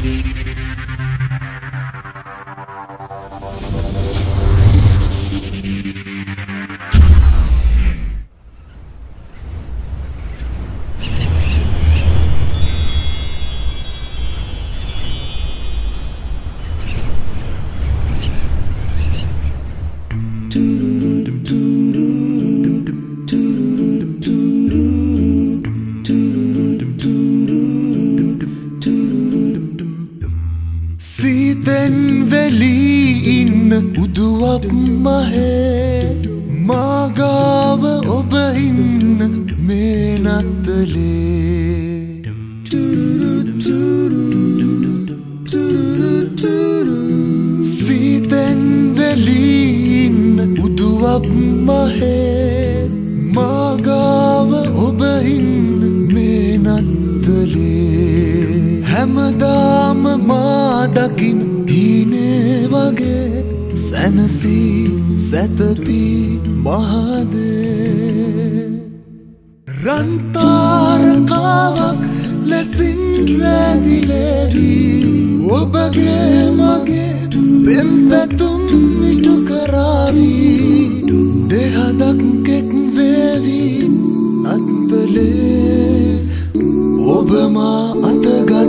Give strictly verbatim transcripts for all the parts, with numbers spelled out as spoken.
සීතෙන් වෙලී ඉන්න උදුවක් මහේ මාගාව ඔබ ඉන්න මේ නත්තලේ සීතෙන් වෙලී ඉන්න උදුවක් මහේ මාගාව ඔබ ඉන්න මේ නත්තලේ හැමදාම මා දකින හීනේ වගේ සැනසී සැතපී මහදේ රන්තාරකාවක් ලෙසින් රැදිලේවී ඔබගේ මගේ පෙම් පැතුම් ඉටු කරාවී දෙහදක් කෙක් වේවී අත්තලේ ඔබ මා අතගත්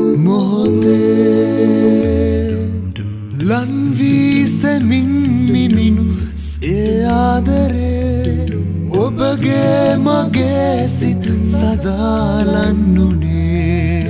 මොහොතේ ලන් වී සෙමින් මිමිනු සේ ආදරේ ඔබගේ මගේ සිත සදා ලන්නුනේ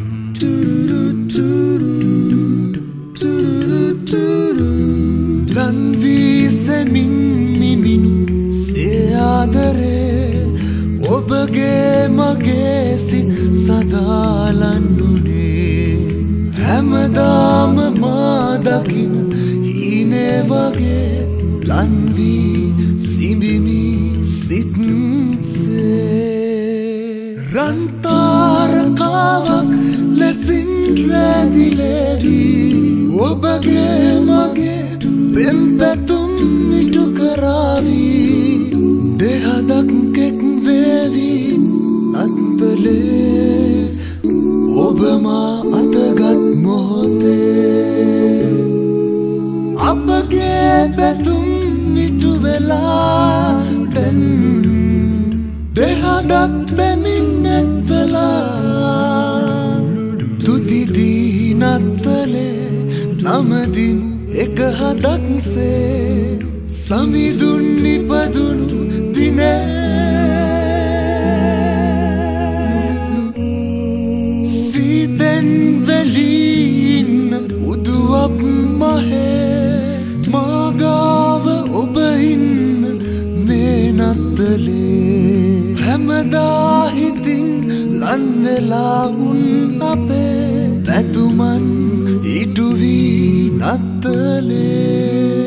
ලන් වී සෙමින් මිමිනු සේ ආදරේ ඔබගේ මගේ සිත සදා ලන්නුනේ හැමදාම මා දකින හීනේ වගේ ලන් වී සිඹිමි සිත්සේ රන්තාරකාවක් ලෙසින් රැදිලේවී ඔබගේ මගේ පෙම් පැතුම් ඉටු කරාවී දෙහදක් කෙක් වේවී අත්තලේ ඔබ මා අතගත් මොහොතේ අපගේ පැතුම් ඉටු වෙලා දැන් දෙහදක් බැමින්නත් වෙලා තුතිදී නත්තලේ නමදින් එක හදක්සේ සමිදුන් නිපදුණු දිනේ සීතෙන් වෙලී ඉන්න උදුවක් මහේ මාගාව ඔබ ඉන්න මේ නත්තලේ හැමදා හිතින් ලන් වෙලා උන් අපේ පැතුමන් ඉටු වී නත්තලේ